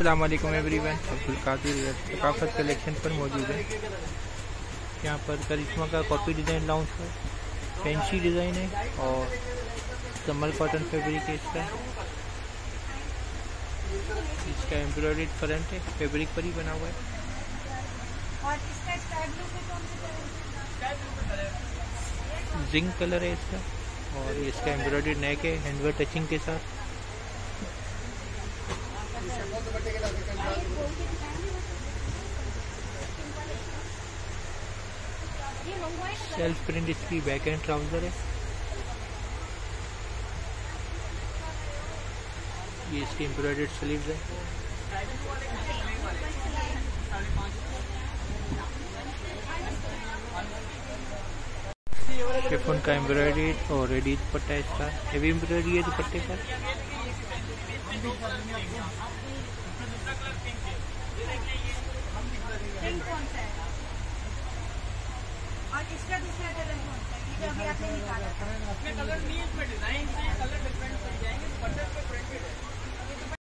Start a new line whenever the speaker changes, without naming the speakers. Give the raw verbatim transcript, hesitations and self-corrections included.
अस्सलाम वालेकुम everyone, Abdul Qadir Saqafat collection पर मौजूद है। यहाँ पर करिश्मा का कॉपी डिज़ाइन लॉन्च है, फैंसी डिज़ाइन है और कमल कॉटन फैब्रिक है। इसका इसका एम्ब्रॉयडर्ड फ्रंट है, फैब्रिक पर ही बना हुआ है।
और इसका स्काई ब्लू में कौन सा कलर है?
जिंक कलर है इसका और इसका एम्ब्रॉयडर्ड नेक है हैंडवर्क टचिंग के साथ। सेल्फ प्रिंट इसकी बैक एंड ट्राउजर है। ये इसकी एम्ब्रॉयडर्ड स्लीव्स है। शिफॉन का एम्ब्रॉयडरी और रेडी दुपट्टा इसका हेवी एम्ब्रॉयडरी है दुपट्टे पर।
और इसका दूसरा कलर कौन सा है? ये जो अभी आपने निकाला था। इसमें कलर नहीं है, इसमें डिजाइन है, कलर